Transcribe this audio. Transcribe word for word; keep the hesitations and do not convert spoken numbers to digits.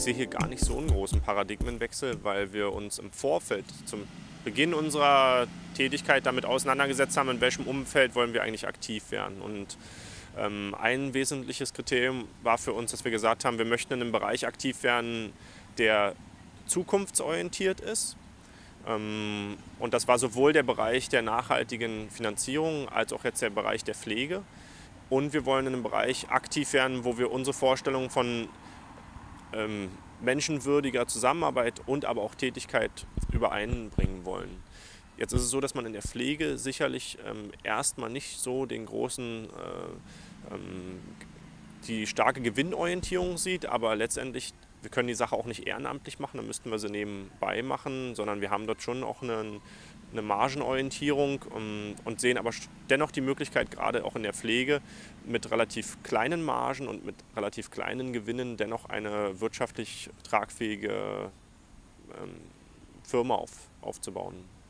ich sehe hier gar nicht so einen großen Paradigmenwechsel, weil wir uns im Vorfeld zum Beginn unserer Tätigkeit damit auseinandergesetzt haben, in welchem Umfeld wollen wir eigentlich aktiv werden. Und ähm, ein wesentliches Kriterium war für uns, dass wir gesagt haben, wir möchten in einem Bereich aktiv werden, der zukunftsorientiert ist. Ähm, und das war sowohl der Bereich der nachhaltigen Finanzierung als auch jetzt der Bereich der Pflege. Und wir wollen in einem Bereich aktiv werden, wo wir unsere Vorstellungen von ähm, menschenwürdiger Zusammenarbeit und aber auch Tätigkeit übereinbringen wollen. Jetzt ist es so, dass man in der Pflege sicherlich ähm, erstmal nicht so den großen, äh, ähm, die starke Gewinnorientierung sieht, aber letztendlich, wir können die Sache auch nicht ehrenamtlich machen, dann müssten wir sie nebenbei machen, sondern wir haben dort schon auch eine, eine Margenorientierung um, und sehen aber dennoch die Möglichkeit, gerade auch in der Pflege, mit relativ kleinen Margen und mit relativ kleinen Gewinnen dennoch eine wirtschaftlich tragfähige ähm, Firma auf, aufzubauen.